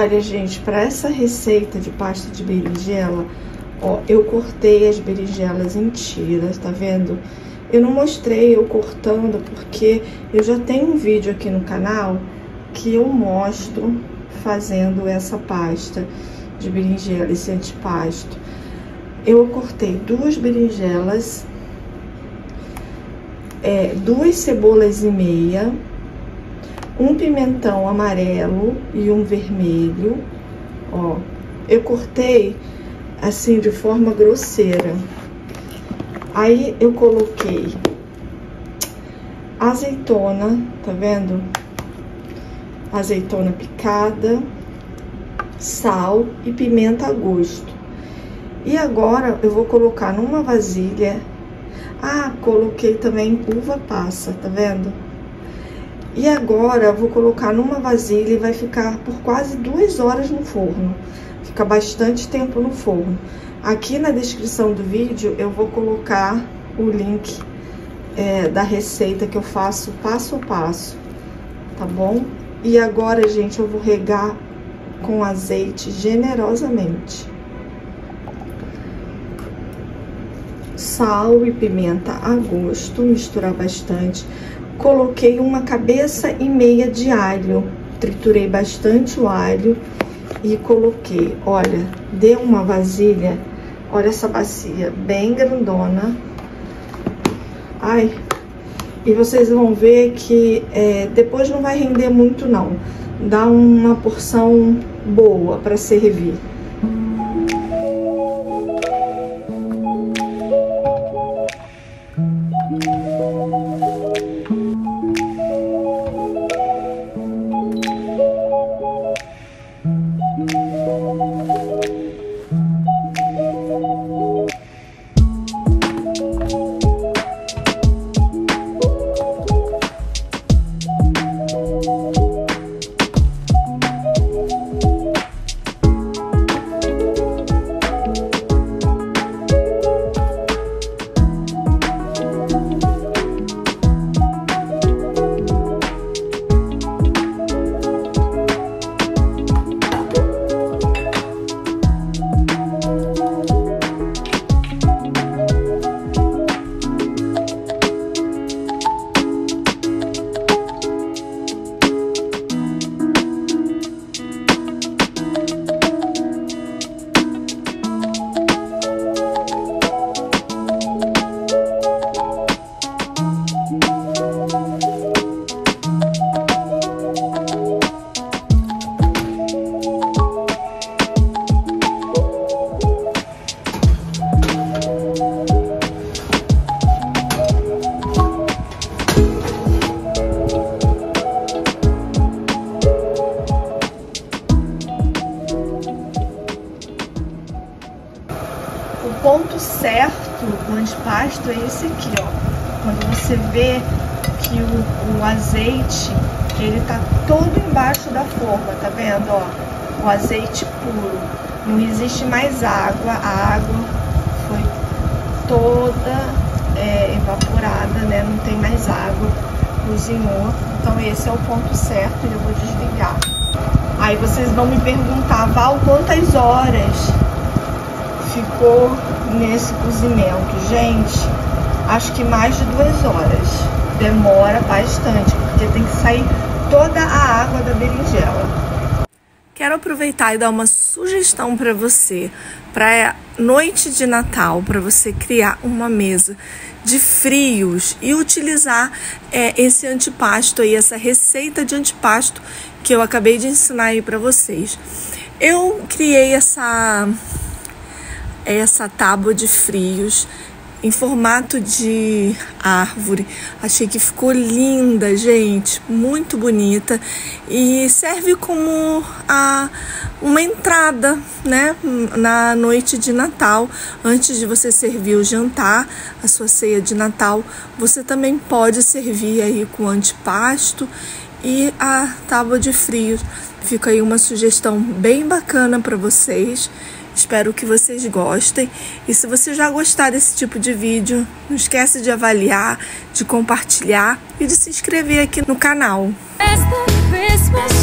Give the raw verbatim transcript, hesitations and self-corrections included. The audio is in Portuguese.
Olha, gente, para essa receita de pasta de berinjela, ó, eu cortei as berinjelas em tiras, tá vendo? Eu não mostrei eu cortando porque eu já tenho um vídeo aqui no canal que eu mostro fazendo essa pasta de berinjela, esse antipasto. Eu cortei duas berinjelas, é, duas cebolas e meia, um pimentão amarelo e um vermelho, ó. Eu cortei assim de forma grosseira. Aí eu coloquei azeitona, tá vendo? Azeitona picada, sal e pimenta a gosto. E agora eu vou colocar numa vasilha. Ah, coloquei também uva passa, tá vendo? E agora eu vou colocar numa vasilha e vai ficar por quase duas horas no forno. Fica bastante tempo no forno. Aqui na descrição do vídeo eu vou colocar o link é, da receita que eu faço passo a passo, tá bom? E agora, gente, eu vou regar com azeite generosamente. Sal e pimenta a gosto, misturar bastante. Coloquei uma cabeça e meia de alho, triturei bastante o alho e coloquei, olha, deu uma vasilha, olha essa bacia bem grandona. Ai, e vocês vão ver que é, depois não vai render muito não, dá uma porção boa para servir. O ponto certo do antipasto é esse aqui, ó. Quando você vê que o, o azeite, ele tá todo embaixo da forma, tá vendo, ó? O azeite puro. Não existe mais água, a água foi toda é, evaporada, né? Não tem mais água, cozinhou. Então esse é o ponto certo e eu vou desligar. Aí vocês vão me perguntar, Val, quantas horas ficou nesse cozimento? Gente, acho que mais de duas horas. Demora bastante, porque tem que sair toda a água da berinjela. Quero aproveitar e dar uma sugestão para você, para noite de Natal, para você criar uma mesa de frios e utilizar é, esse antipasto aí, essa receita de antipasto que eu acabei de ensinar aí para vocês. Eu criei essa essa tábua de frios em formato de árvore. Achei que ficou linda, gente, muito bonita, e serve como a, uma entrada, né, na noite de Natal. Antes de você servir o jantar, a sua ceia de Natal, você também pode servir aí com antipasto e a tábua de frios. Fica aí uma sugestão bem bacana para vocês. Espero que vocês gostem. E se você já gostar desse tipo de vídeo, não esquece de avaliar, de compartilhar e de se inscrever aqui no canal.